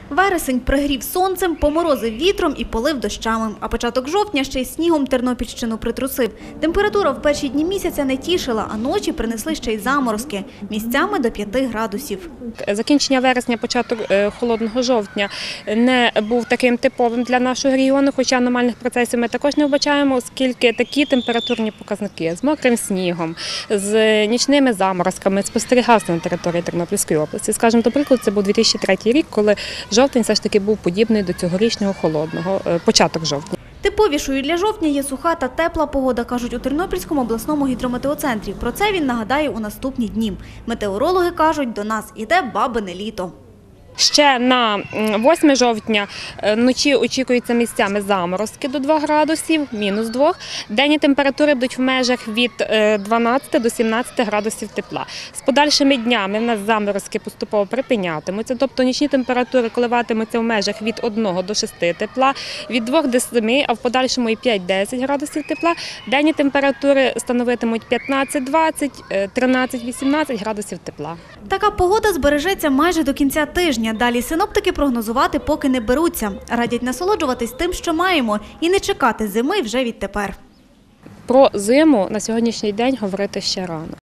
Вересень пригрів сонцем, поморозив вітром і полив дощами. А початок жовтня ще й снігом Тернопільщину притрусив. Температура в перші дні місяця не тішила, а ночі принесли ще й заморозки. Місцями до 5 градусів. Закінчення вересня, початок холодного жовтня не був таким типовим для нашого регіону, хоча аномальних процесів ми також не вбачаємо, оскільки такі температурні показники з мокрим снігом, з нічними заморозками спостерігався на території Тернопільської області. Скажімо, до прикладу, це був 2003 рік, коли жовтень все ж таки був подібний до цьогорічного холодного, початок жовтня. Типовішою для жовтня є суха та тепла погода, кажуть у Тернопільському обласному гідрометеоцентрі. Про це він нагадає у наступні дні. Метеорологи кажуть, до нас іде бабине літо. Ще на 8 жовтня вночі очікуються місцями заморозки до 2 градусів, мінус 2. Денні температури будуть в межах від 12 до 17 градусів тепла. З подальшими днями в нас заморозки поступово припинятимуться, тобто нічні температури коливатимуться в межах від 1 до 6 тепла, від 2 до 7, а в подальшому і 5-10 градусів тепла. Денні температури становитимуть 15-20, 13-18 градусів тепла. Така погода збережеться майже до кінця тижня. Далі синоптики прогнозувати поки не беруться. Радять насолоджуватись тим, що маємо, і не чекати зими вже відтепер. Про зиму на сьогоднішній день говорити ще рано.